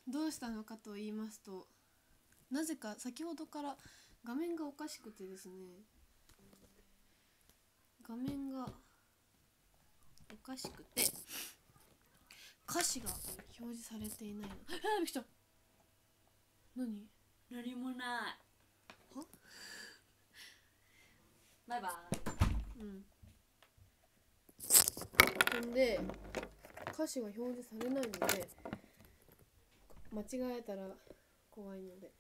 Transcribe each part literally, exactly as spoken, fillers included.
どうしたのかと言いますと、なぜか先ほどから画面がおかしくてですね、画面がおかしくて歌詞が表示されていないの。あ、びっくりした。何？ 何もない。 は？ バイバイ。 うん。んで歌詞が表示されないので、間違えたら怖いので、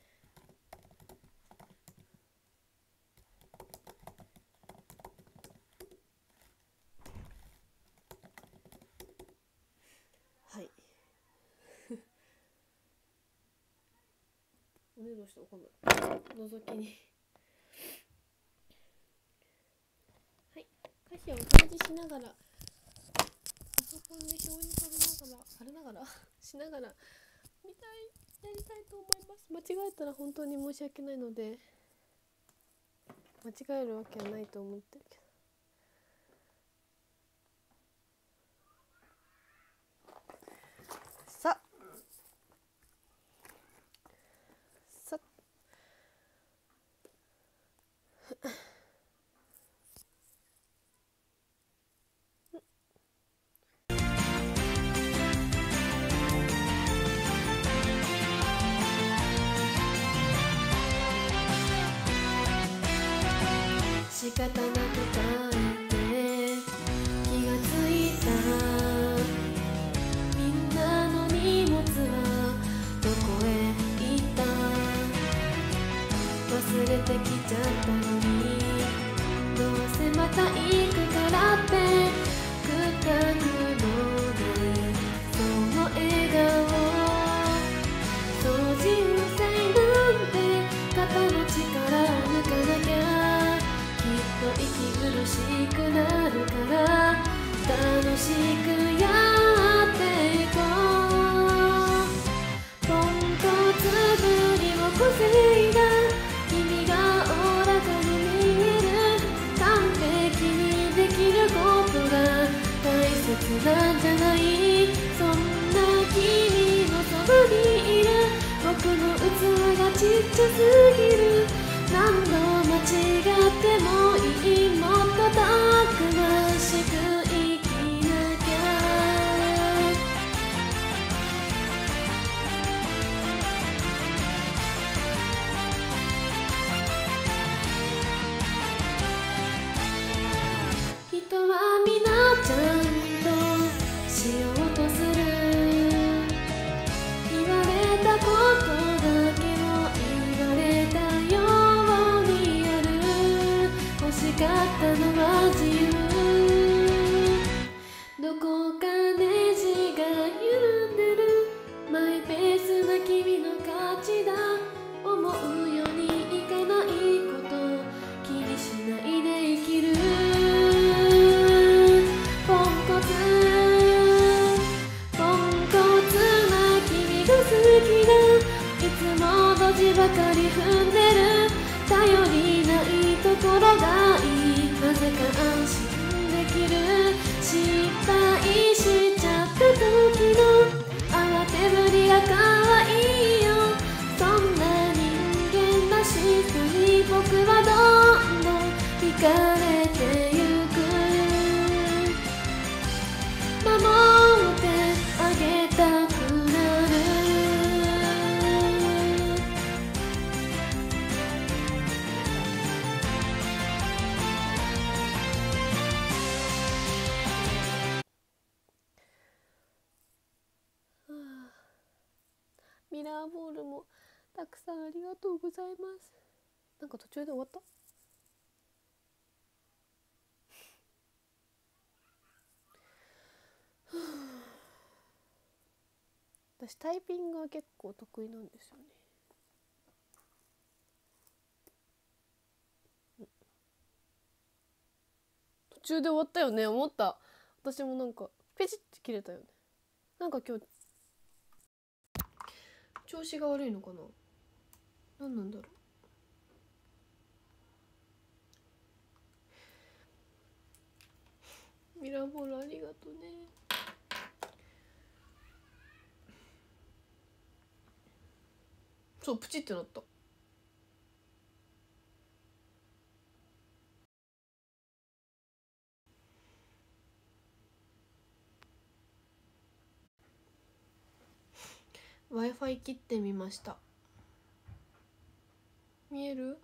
はい。おねどうした？今度覗きにはい、歌詞を表示しながら、パソコンで表示されながらされながらしながら見たいやりたいと思います。間違えたら本当に申し訳ないので、間違えるわけはないと思ってるけど、ささ仕方なく帰って気がついた。みんなの荷物はどこへ行った？忘れてきちゃったのに、どうせまた行くからってくたくのないその笑顔、掃除うせいなんて肩の力を抜かなきゃ、きっと息苦しくなるから楽しくやっていこう。ポンコツぶりを防いだ君がおおらかに見える。完璧にできることが大切なんじゃない。そんな君のそばにいる僕の器がちっちゃすぎる。何度間違ってもいい、もっとたくましく生きなきゃ。人は皆ちゃんとしようとする。言われたことだけを言われたようにやる。欲しかったのは自由。どこかネジが緩んでる。マイペースな君の勝ちだ。思うようにいかないこと気にしないで生きる。ポンコツポンコツな君が好きだ。いつもドジばかり踏んでる。頼りないところがいい。なぜか安心できる。失敗しちゃった時の慌てぶりが可愛いよ。そんな人間らしさに僕はどんどん惹かれてゆく。守ってあげたくなる。はあ、ミラーボールもたくさんありがとうございます。なんか途中で終わった？私タイピングは結構得意なんですよね。途中で終わったよね。思った。私もなんかペチって切れたよね。なんか今日調子が悪いのかな。何なんだろう。ミラーボールありがとうね。 そうプチってなった。Wi-Fi 切ってみました。見える？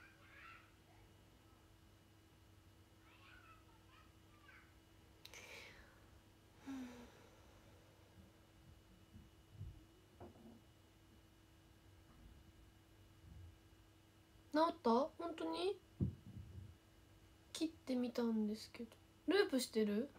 治った？本当に？切ってみたんですけど。ループしてる？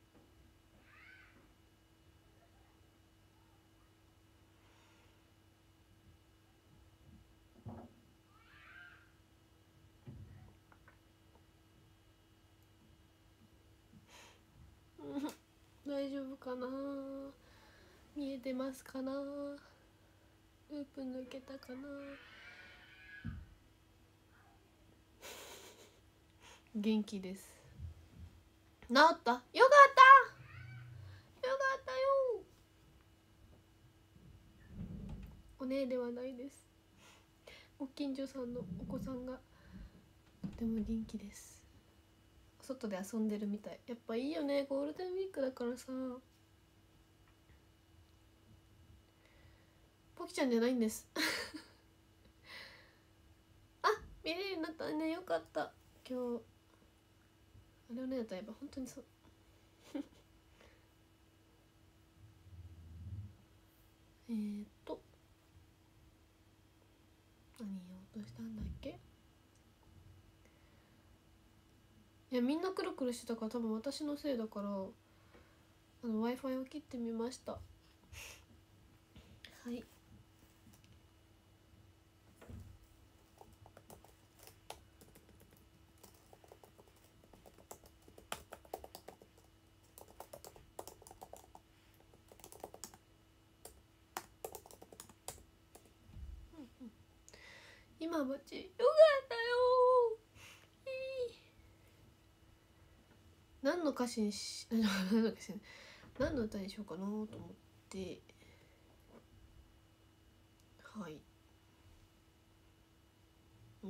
大丈夫かな？見えてますかな？ループ抜けたかな？元気です。治った？よかった、よかったよ。お姉ではないです。ご近所さんのお子さんがとても元気です。外で遊んでるみたい。やっぱいいよね、ゴールデンウィークだからさ。ポキちゃんじゃないんですあ、見れるようになったね、よかった。今日あれをね、例えば本当にそうえーっと何言おうとしたんだっけ。いや、みんなくるくるしてたから多分私のせいだから、あの Wi-Fi を切ってみました。はい。今ばちよかったよー。何の歌詞にし何の歌詞何の歌にしようかなと思って、はい。うーん、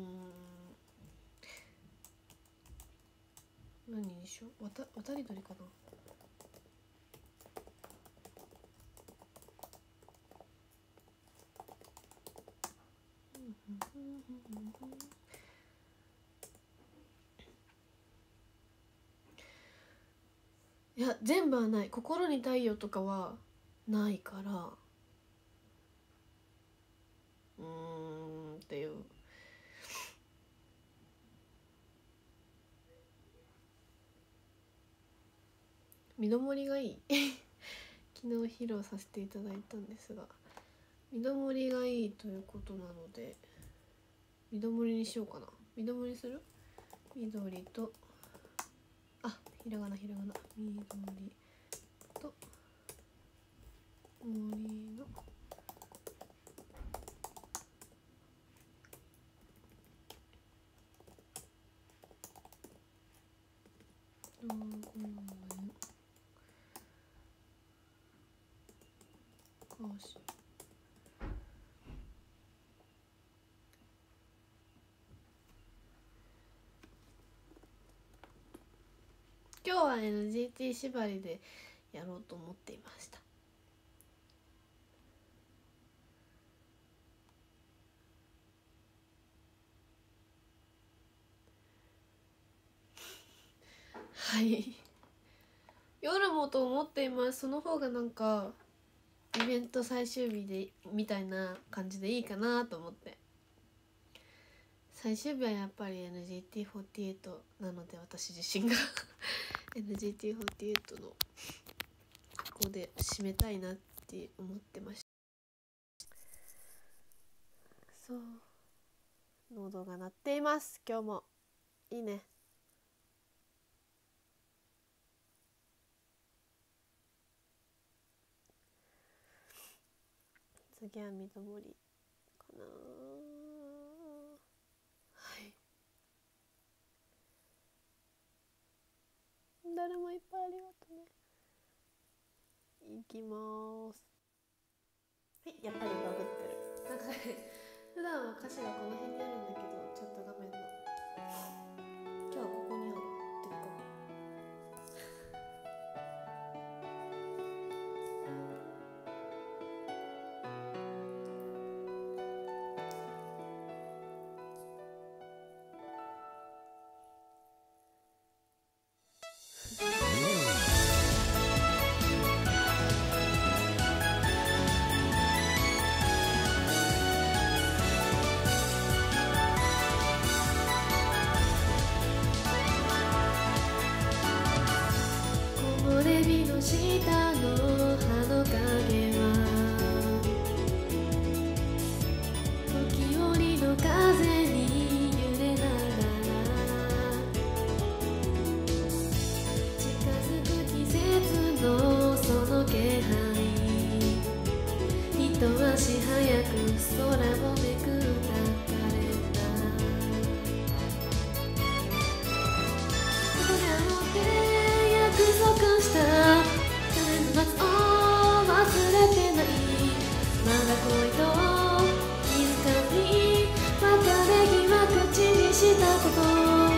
何にしよう。わた渡り鳥かな。いや、全部はない。心に太陽とかはないから、うーんっていう。身どもりがいい昨日披露させていただいたんですが、身どもりがいいということなので、身どもりにしようかな。身どもりする？緑と、あ、ひらがなひらがな、緑と森の道具の歌詞。今日は エヌジーティー 縛りでやろうと思っていました。はい、夜もと思っています。その方がなんかイベント最終日でみたいな感じでいいかなと思って。最終日はやっぱり エヌジーティーフォーティーエイト なので、私自身がエヌジーティーフォーティーエイト のここで締めたいなって思ってました。そう、喉が鳴っています。今日もいいね。次は水森かな。はい、誰もいっぱいありがとうね。いきます。はい、やっぱりバグってる。なんかね歌詞がこの辺にあるんだけど、ちょっと画面の今日はここにあるってか木漏れ日の下の葉の影は時折の風に揺れながら近づく季節のその気配、一足早く空をめくったカレンダー、ここで会おうって約束した去年の夏を忘れてない、まだ恋と気づかに別れ際口にしたこと、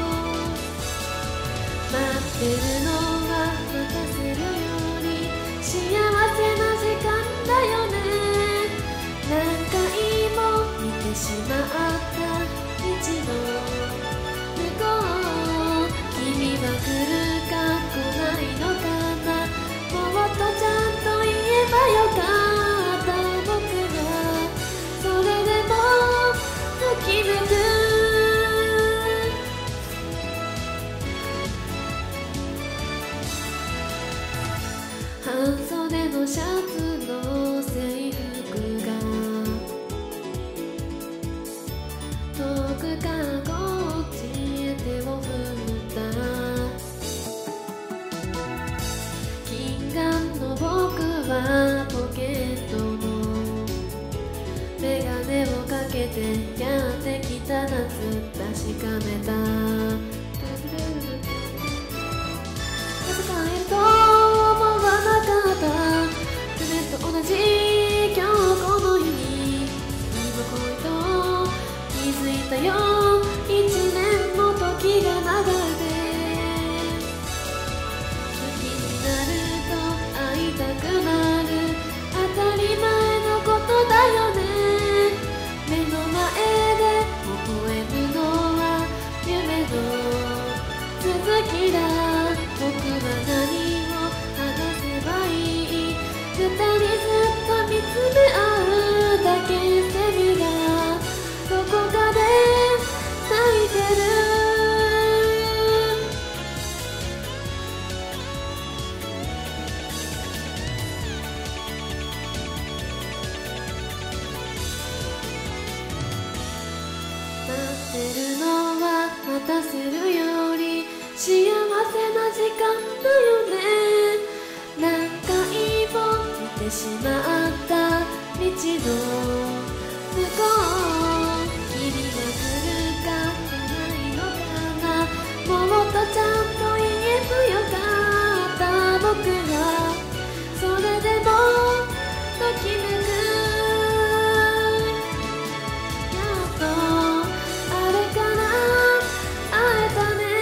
待ってるのは待たせるより幸せな時間だよね、何回も見てしまった一度向こう、君は来るか来ないのかな、もっとちゃんと言えばよかった、僕はそれでもときめく、半袖のシャツの制服が遠くからこっちへ手を振った、近眼の僕はポケットのメガネをかけてやってきた夏確かめた、なぜ帰ると思わなかった、去年と同じ今日この日に今恋と気づいたよ、一年の時が流れて、好きになると会いたくなる当たり前のことだよね、目の前で微笑むのは夢の続きだ、僕は何を話せばいい、二人ずっと見つめ合うだけ、セミがどこかで泣いてる、待ってるのは待たせるより幸せな時間だよね、何回も見てしまった道の向こう、君が来るか来ないのかな、もっとちゃんと言えばよかった、僕はそれでもときめく、やっとあれから会えたね、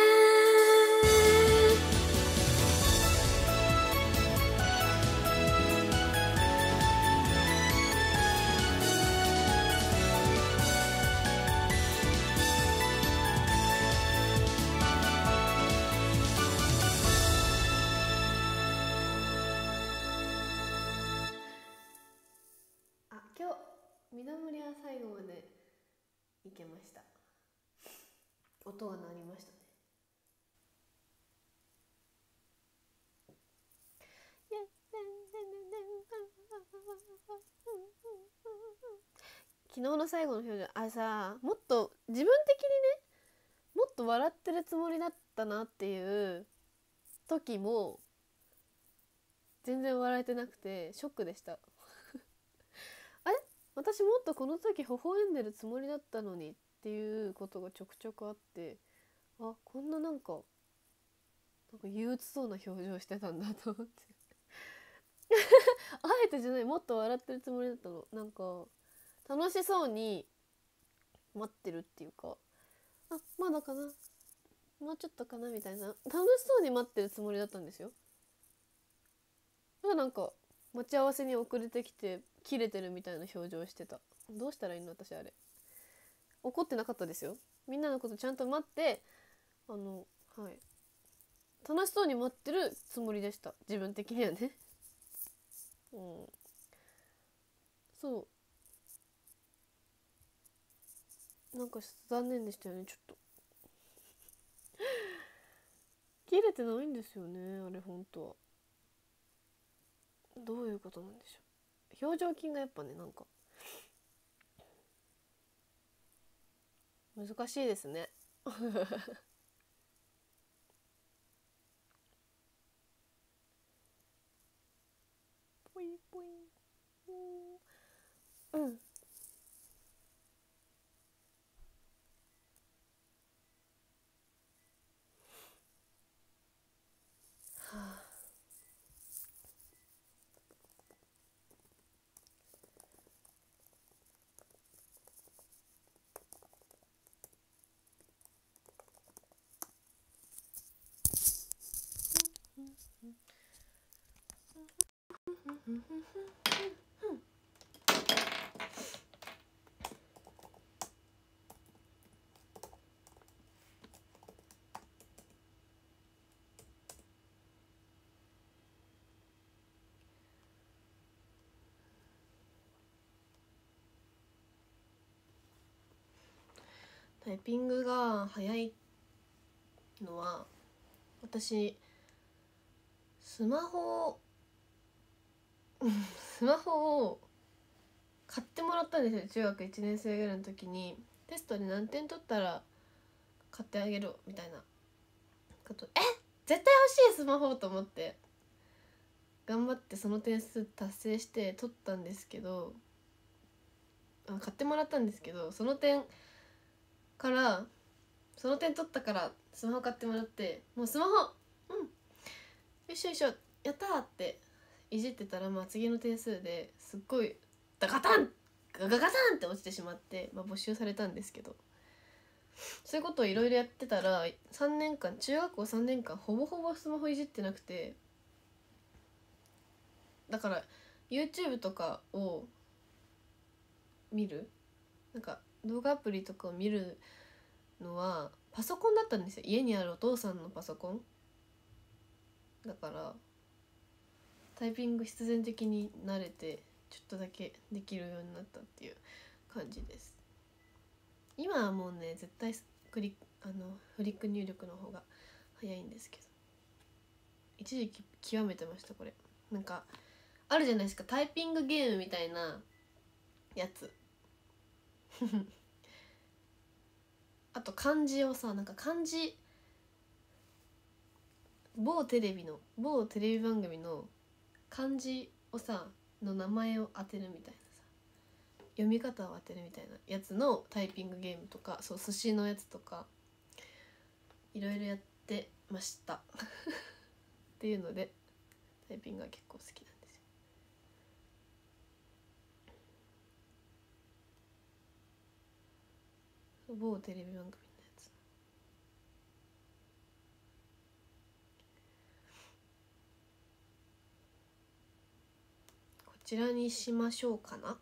あ、今日みなもりは最後までいけました。音が鳴りましたね。昨日の最後の表情、あれさ、もっと自分的にね、もっと笑ってるつもりだったなっていう時も全然笑えてなくてショックでしたあれ、私もっとこの時微笑んでるつもりだったのにっていうことがちょくちょくあって、あ、こんななんかなんか憂鬱そうな表情してたんだと思ってあえてじゃない、もっと笑ってるつもりだったの。なんか楽しそうに待ってるっていうか、あまだかな、もうちょっとかなみたいな、楽しそうに待ってるつもりだったんですよ。なんか待ち合わせに遅れてきて切れてるみたいな表情してた。どうしたらいいの私あれ。怒ってなかったですよ。みんなのことちゃんと待って、あのはい楽しそうに待ってるつもりでした、自分的にはね。うん、そうなんか残念でしたよね。ちょっと切れてないんですよねあれ本当は。どういうことなんでしょう。表情筋がやっぱねなんか難しいですねポイポイうん、はあ、タイピングが早いのは私スマホスマホを買ってもらったんですよ。中学いちねん生ぐらいの時にテストで何点取ったら買ってあげるみたいなこと、え絶対欲しいスマホと思って頑張ってその点数達成して取ったんですけど、あ買ってもらったんですけど、その点からその点取ったからスマホ買ってもらって、もうスマホうんよいしょよいしょやったーっていじってたら、まあ次の点数ですっごいダカタンガガガタンって落ちてしまって、まあ、没収されたんですけど、そういうことをいろいろやってたらさんねんかん中学校さんねんかんほぼほぼスマホいじってなくて、だから YouTube とかを見るなんか動画アプリとかを見るのはパソコンだったんですよ。家にあるお父さんのパソコンだからタイピング必然的に慣れてちょっとだけできるようになったっていう感じです。今はもうね絶対クリあのフリック入力の方が早いんですけど、一時期極めてましたこれ。なんかあるじゃないですかタイピングゲームみたいなやつあと漢字をさなんか漢字某テレビの某テレビ番組の漢字をさの名前を当てるみたいなさ、読み方を当てるみたいなやつのタイピングゲームとか、そう寿司のやつとかいろいろやってましたっていうのでタイピングが結構好きなんですよ。某テレビ番組のやつこちらにしましょうかな。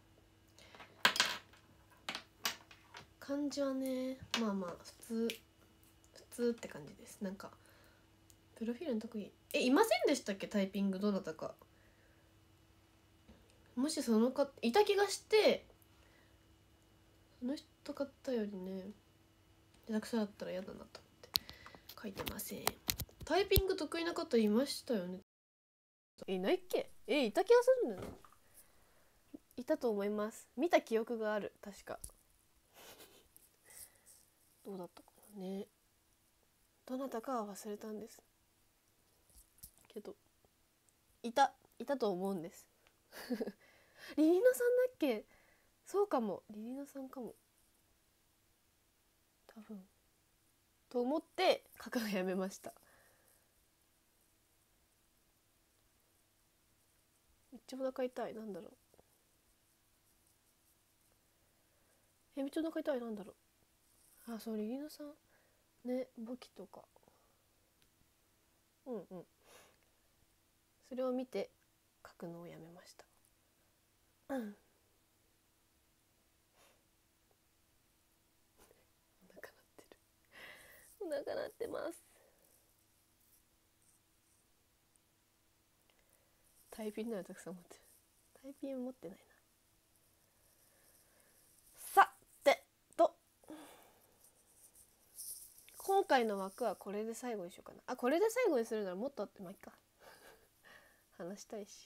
漢字はねまあまあ普通普通って感じです。なんかプロフィールの特技えいませんでしたっけタイピングどなたか。もしその方いた気がして、その人方よりね下手くそだったら嫌だなと思って書いてません。タイピング得意な方いましたよね。えいないっけ。えいた気がするんだよね。いたと思います。見た記憶がある確かどうだったかなね。どなたかは忘れたんですけどいたいたと思うんですリリノさんだっけ。そうかもリリノさんかも多分と思って書くのやめました。めっちゃお腹痛い。なんだろうえみちょの書いたらなんだろう。あ、そうリリナさんね、簿記とか、うんうん、それを見て書くのをやめました。うん。お腹鳴ってる。お腹鳴ってます。タイピンならたくさん持ってる。タイピン持ってないな。さてと今回の枠はこれで最後にしようかな。あ、これで最後にするならもっとあってもいいか。話したいし。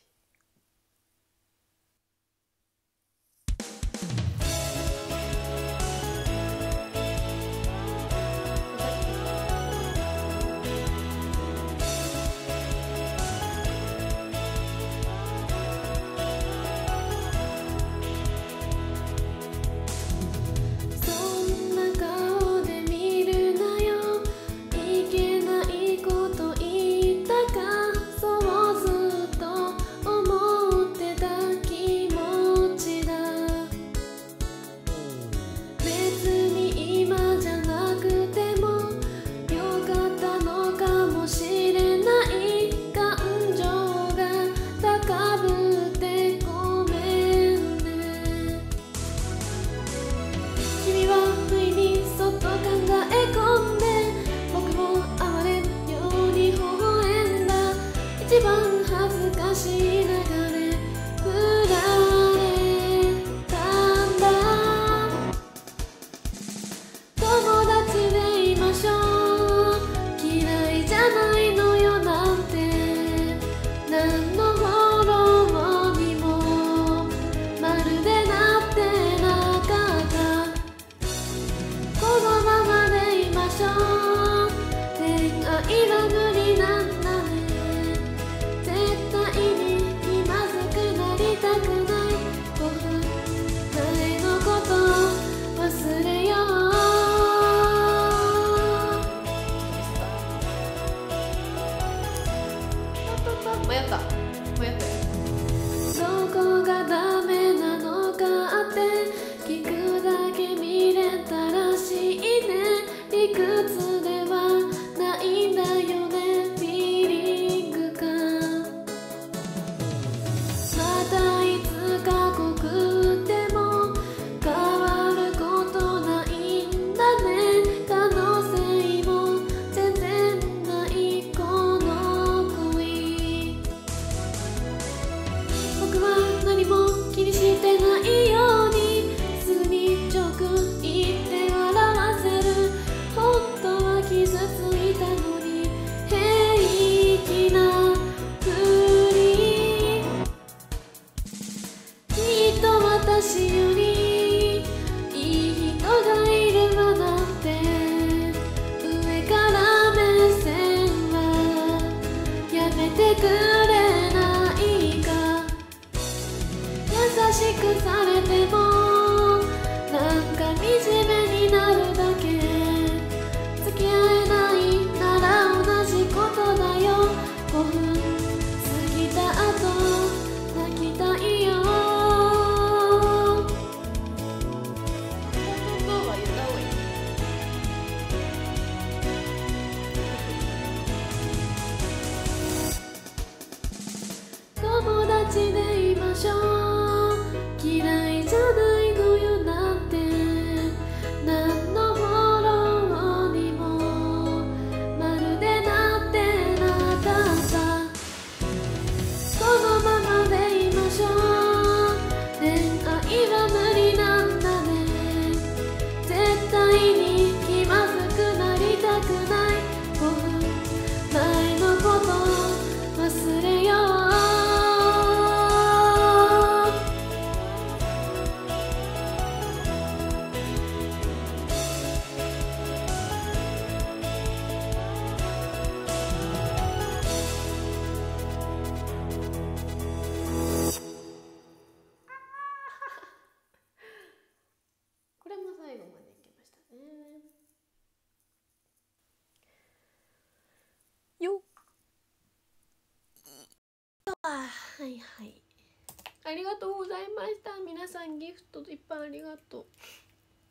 はいはい、ありがとうございました。皆さんギフトいっぱいありがとう。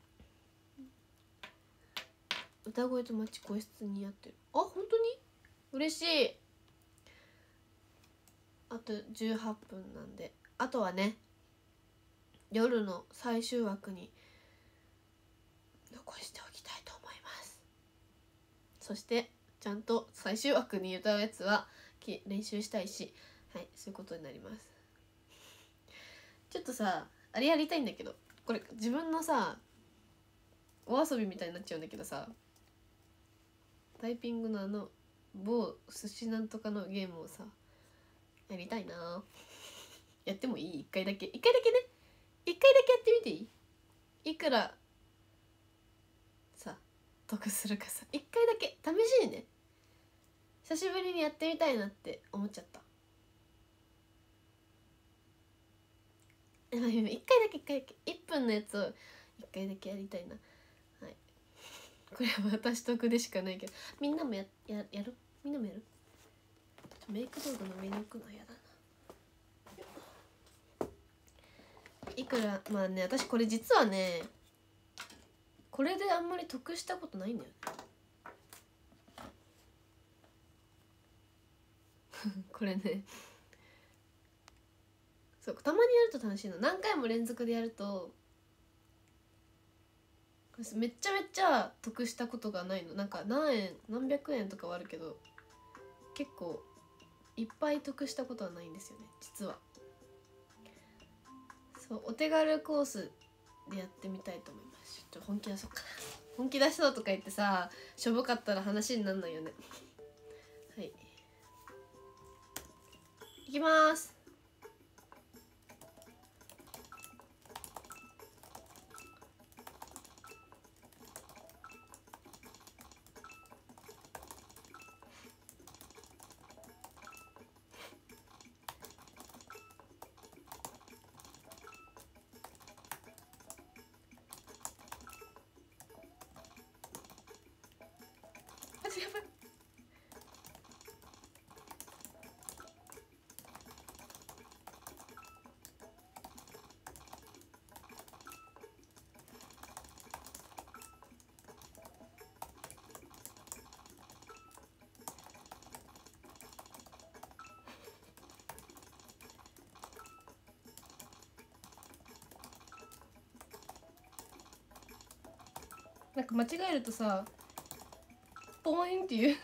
歌声とマッチ個室に合ってる。あ、本当に嬉しい。あとじゅうはっぷんなんで、あとはね夜の最終枠に残しておきたいと思います。そしてちゃんと最終枠に歌うやつは練習したいし、はい、そういうことになります。ちょっとさあれやりたいんだけど、これ自分のさお遊びみたいになっちゃうんだけどさ、タイピングのあの某寿司なんとかのゲームをさやりたいな。やってもいい？一回だけ一回だけね一回だけやってみていい？いくらさ得するかさ、一回だけ試しにね、久しぶりにやってみたいなって思っちゃった。一回だけ一回だけいっぷんのやつを一回だけやりたいな。はい、これは私得でしかないけど、みんなもやややるみんなもやる。メイク道具の上に置くのは嫌だな。いくらまあね、私これ実はねこれであんまり得したことないんだよねこれねそうたまにやると楽しいの。何回も連続でやるとめっちゃめっちゃ得したことがないの。なんか何円何百円とかはあるけど、結構いっぱい得したことはないんですよね実は。そうお手軽コースでやってみたいと思います。ちょっと本気出そうかな。本気出しそうとか言ってさしょぼかったら話になんないよね。はい、いきまーす。やばい。なんか間違えるとさポーンっていう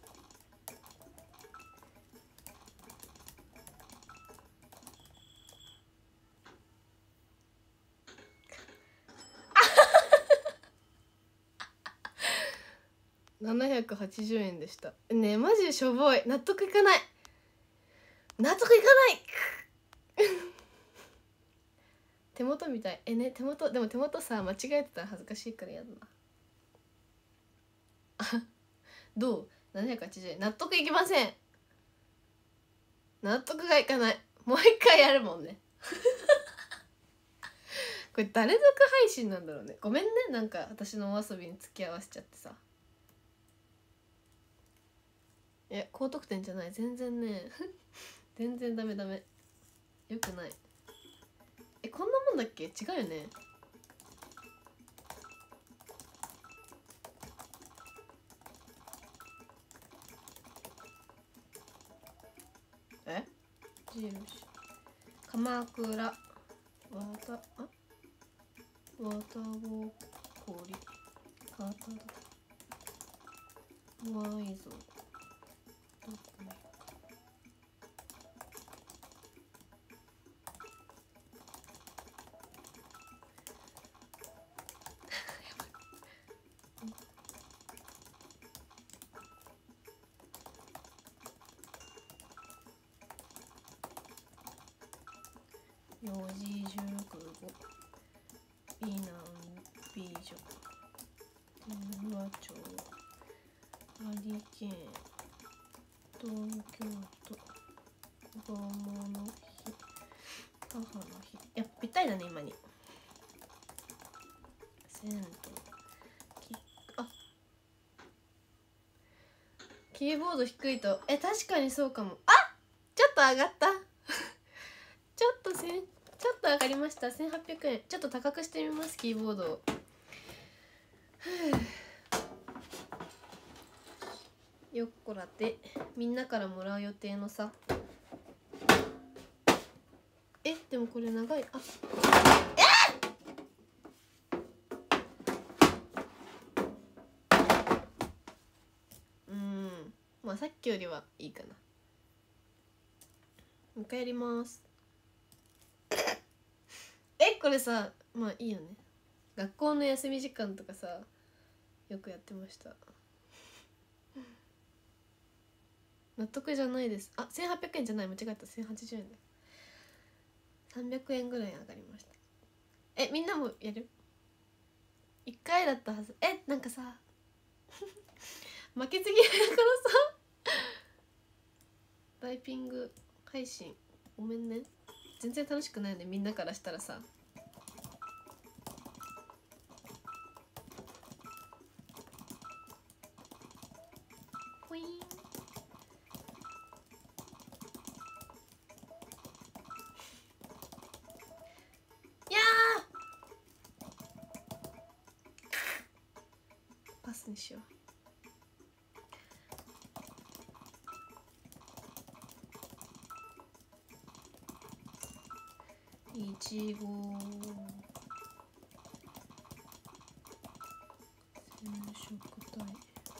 ななひゃくはちじゅうえんでしたね。マジしょぼい。納得いかない、納得いかない手元みたい。えね手元でも手元さ間違えてたら恥ずかしいからやだな。あどうななひゃくはちじゅうえん納得いきません。納得がいかない。もう一回やるもんねこれ誰得配信なんだろうね。ごめんね、なんか私のお遊びに付き合わせちゃってさ。いや高得点じゃない、全然ね全然ダメダメ、よくない。えこんなもんだっけ？違うよね。え印鎌倉わたあわたぼこりかただわいぞどこに四字熟語美男美女天和町ハリケーン東京都子供の日母の日。やっぱぴったりだね今に。銭湯きあキーボード低いとえ確かにそうかも。あちょっと上がったちょっとせんちょっと上がりました。せんはっぴゃくえん。ちょっと高くしてみますキーボードを。 よっこらでみんなからもらう予定のさ。えでもこれ長い。あえうんまあさっきよりはいいかな。もう一回やります。えこれさまあいいよね。学校の休み時間とかさよくやってました。納得じゃないです。あせんはっぴゃくえんじゃない、間違えた。せんはちじゅうえんだ。さんびゃくえんぐらい上がりました。えみんなもやる？いっかいだったはず。えなんかさ負けず嫌いだからさタイピング配信ごめんね。全然楽しくないよね、みんなからしたらさ。ポイーン。いやーパスにしよう。いちご染色体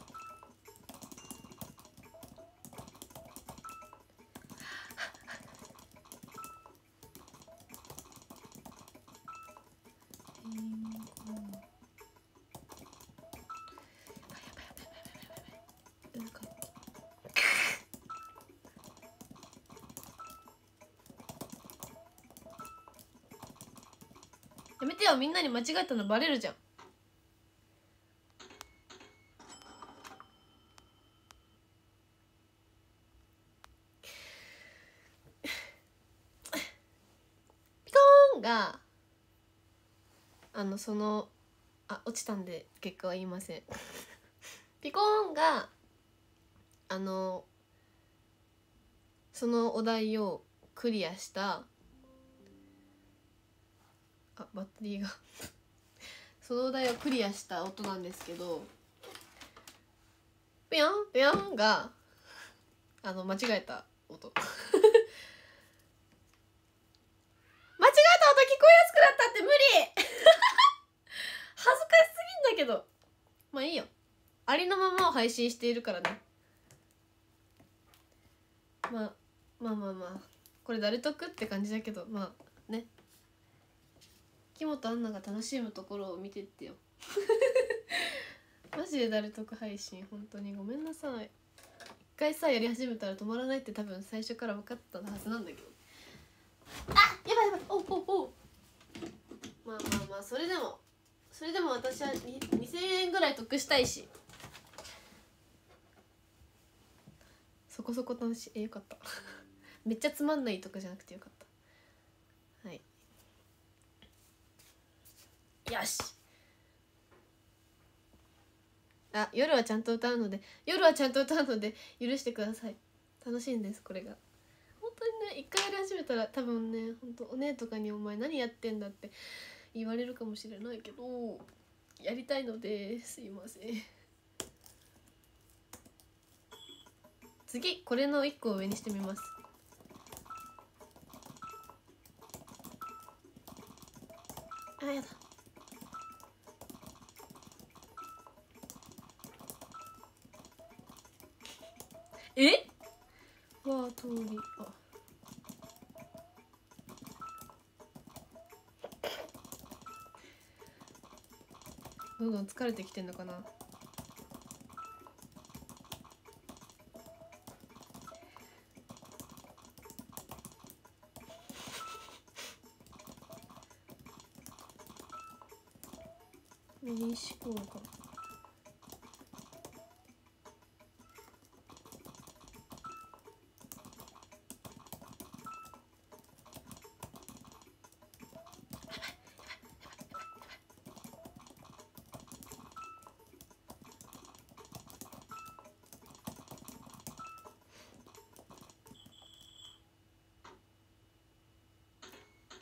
やめてよ、みんなに間違えたのバレるじゃん。ピコーンがあのそのあ落ちたんで結果は言いませんピコーンがあのそのお題をクリアしたあバッテリーがそのお題をクリアした音なんですけど、ピヨンピヨンがあの間違えた音間違えた音聞こえやすくなったって無理恥ずかしすぎんだけど、まあいいよ、ありのままを配信しているからね。まあまあまあまあこれ誰得って感じだけど、まあね、木本杏奈が楽しむところを見てってよマジで誰得配信本当にごめんなさい。一回さやり始めたら止まらないって多分最初から分かったはずなんだけど、あやばいやばい、おおおまあまあまあそれでもそれでも私はにせんえんぐらい得したいし、そこそこ楽しい。えよかっためっちゃつまんないとかじゃなくてよかった。はい、よし。あ夜はちゃんと歌うので夜はちゃんと歌うので許してください。楽しいんですこれが本当にね。一回やり始めたら多分ね、本当お姉とかにお前何やってんだって言われるかもしれないけど、やりたいのですいません。次これのいっこを上にしてみます。あやだ。えわあ通りあどんどん疲れてきてんのかな。ミニ思考か。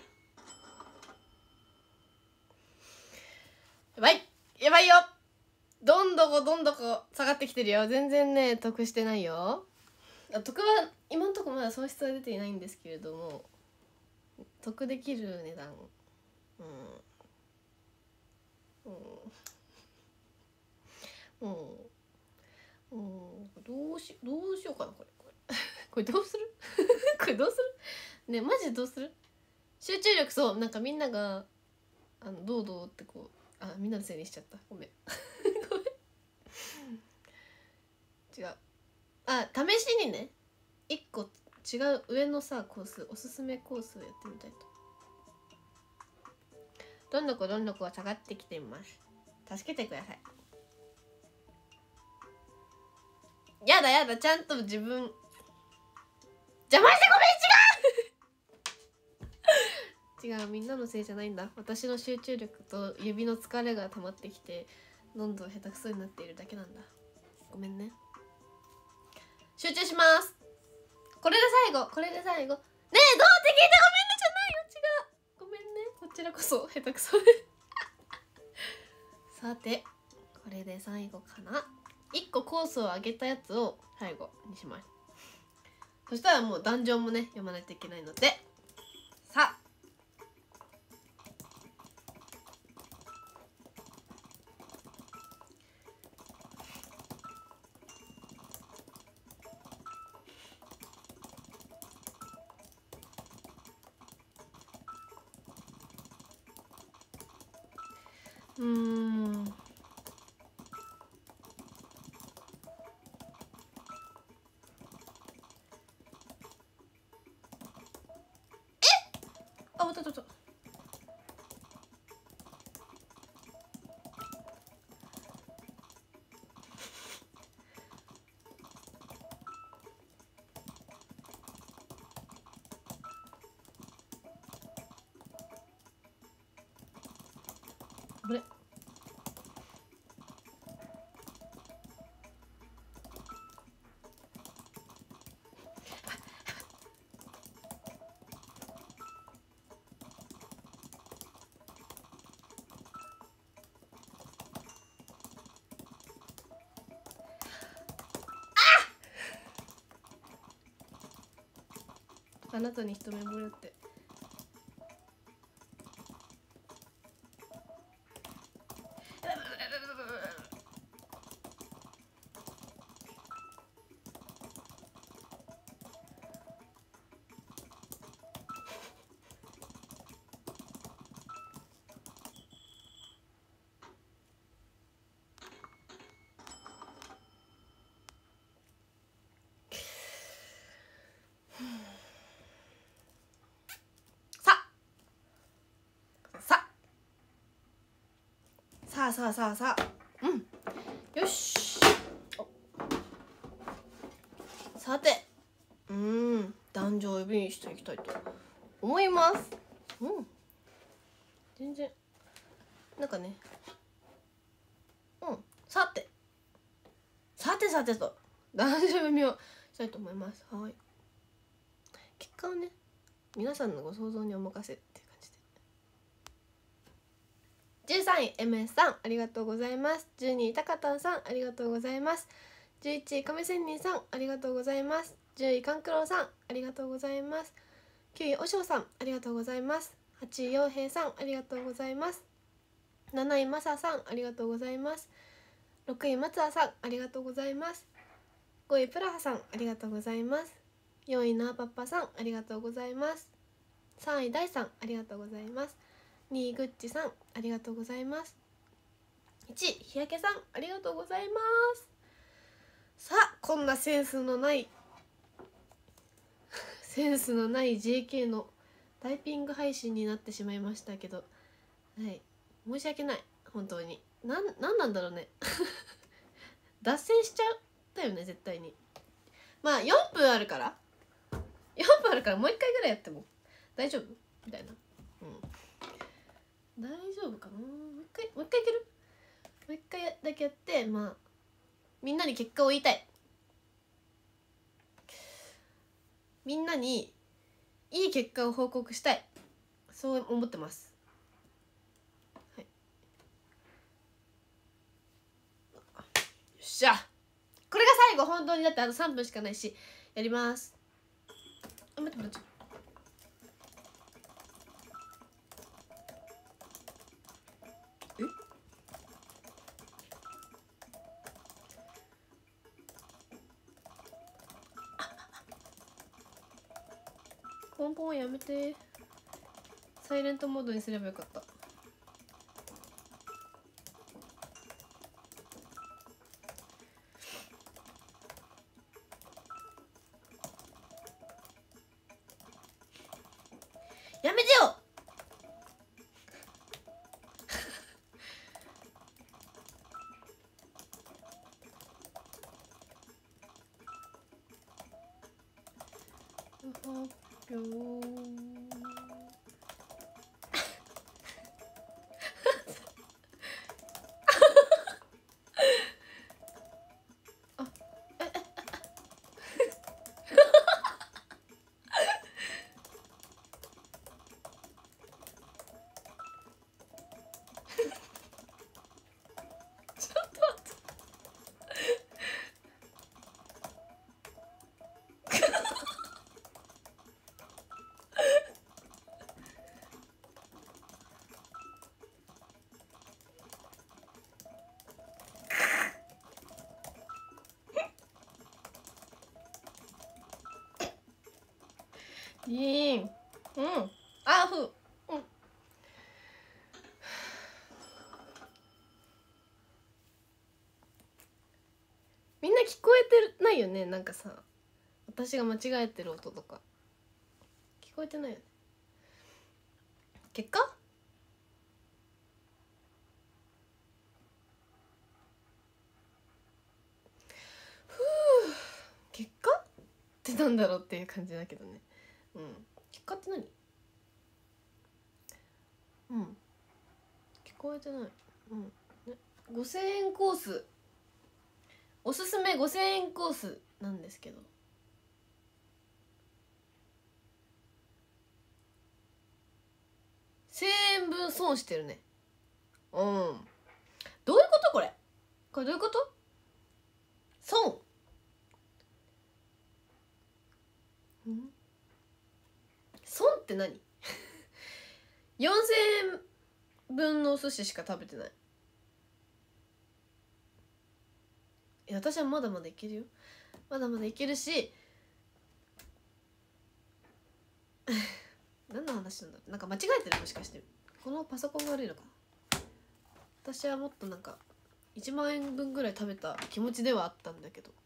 やばいやばいよどんどこどんどこ下がってきてるよ。全然ね得してないよ。得は今のところまだ損失は出ていないんですけれども、得できる値段、うんうんうんうん、どうしどうしようかなこれこれこれどうするこれどうするね、マジでどうする。集中力、そうなんかみんながあのどうどうってこう、あみんなのせいにしちゃった、ごめんごめん違う、あ試しにね一個違う上のさコース、おすすめコースをやってみたいと。どんどこどんどこは下がってきています。助けてください。やだやだ、ちゃんと自分邪魔してごめん、違う違う、みんなのせいじゃないんだ。私の集中力と指の疲れが溜まってきてどんどん下手くそになっているだけなんだ。ごめんね。集中します。これで最後、これで最後。ねえ、どうって聞いてごめんねじゃないよ、違う。ごめんね、こちらこそ下手くそでさて、これで最後かな。いっこコースを上げたやつを最後にします。そしたらもう壇上もね読まないといけないので、さあうーんあ、待った待った。これあなたに一目惚れって。さあさあさあさあ、うん、よし。さて、うーん壇上を指にしていきたいと思います。うん全然なんかね、うんさてさてさてと壇上読みをしたいと思います。はい、結果はね皆さんのご想像にお任せっていう感じで。じゅうさんい エムエス さんありがとうございます。じゅうにいたかたんさんありがとうございます。じゅういちい亀仙人さんありがとうございます。じゅういかんくろうさんありがとうございます。きゅういおしょうさんありがとうございます。はちいようへいさんありがとうございます。なないまささんありがとうございます。ろくいまつあさんありがとうございます。ごいプラハさんありがとうございます。よんいなーパッパさんありがとうございます。さんいだいさんありがとうございます。にいぐっちさんありがとうございます。いちい日焼けさんありがとうございます。さあこんなセンスのないセンスのない ジェーケー のタイピング配信になってしまいましたけど、はい申し訳ない本当に。なんなんなんだろうね脱線しちゃったよね絶対に。まあよんぷんあるからよんぷんあるからもういっかいぐらいやっても大丈夫みたいな。うん大丈夫かな。もう一回もう一回いける。もう一回だけやって、まあみんなに結果を言いたい。みんなにいい結果を報告したい、そう思ってます。はいしゃ、これが最後。本当にだってあとさんぷんしかないし、やります。あ、待って待って、えポンポンやめて。サイレントモードにすればよかった。やめてよ。発表いい、うん、あふ、うん。みんな聞こえてないよね。なんかさ、私が間違えてる音とか聞こえてないよね。結果ふう、結果ってなんだろうっていう感じだけどね。うん、結果って何？うん、聞こえてない。うん、ね、ごせんえんコース、おすすめごせんえんコースなんですけど、せんえんぶん損してるね。うん、どういうことこれ？これどういうこと？損？ん？損って何？よんせんえんぶんのお寿司しか食べてない。いや、私はまだまだいけるよ。まだまだいけるし何の話なんだろう。なんか間違えてる、もしかして。このパソコンが悪いのかな。私はもっとなんかいちまんえんぶんぐらい食べた気持ちではあったんだけど、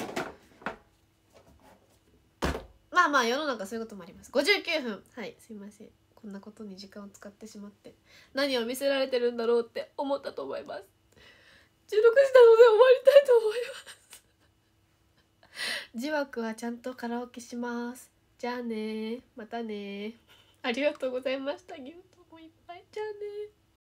まあまあ世の中そういうこともあります。ごじゅうきゅうふん、はい、すいません。こんなことに時間を使ってしまって何を見せられてるんだろうって思ったと思います。じゅうろくじなので終わりたいと思います。じわくはちゃんとカラオケします。じゃあね、またね。ありがとうございました。ギフトもいっぱい。じゃあね。